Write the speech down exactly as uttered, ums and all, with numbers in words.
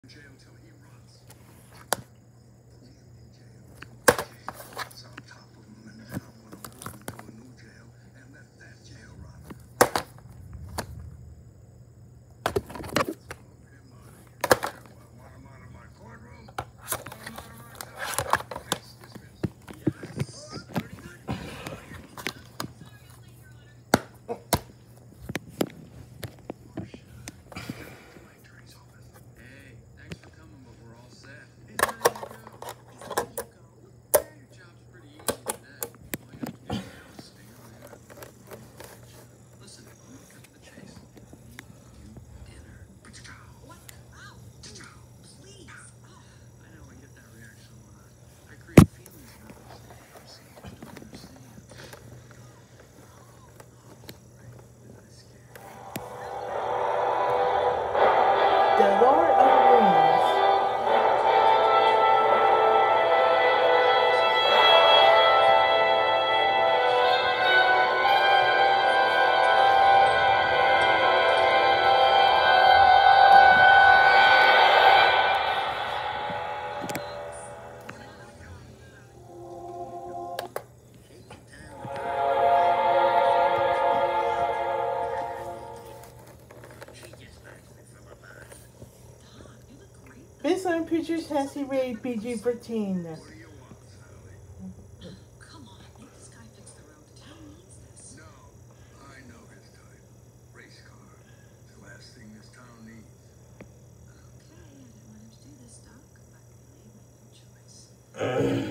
Based on pictures, has he rated P G thirteen? Come on, make this guy fix the road. The town needs this. No, I know his type. Race car. It's the last thing this town needs. Okay, I didn't want him to do this, Doc, but I really made no choice.